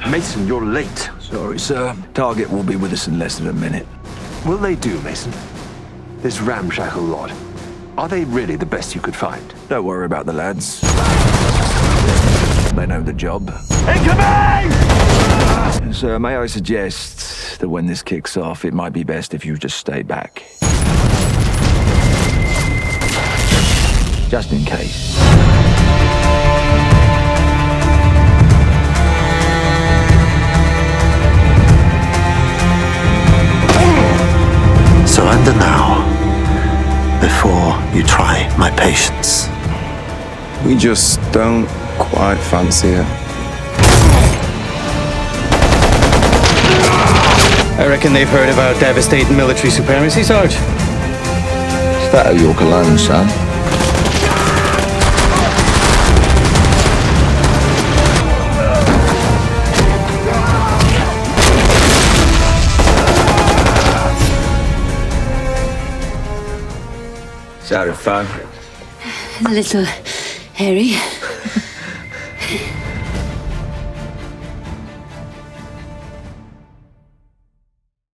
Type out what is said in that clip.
Mason, you're late. Sorry, sir. Target will be with us in less than a minute. Will they do, Mason? This ramshackle lot. Are they really the best you could find? Don't worry about the lads. They know the job. Incoming! Sir, may I suggest that when this kicks off, it might be best if you just stay back. Just in case. Surrender now, before you try my patience. We just don't quite fancy it. I reckon they've heard of our devastating military supremacy, Sarge. Is that a York alone, son? Is that a fun? A little hairy.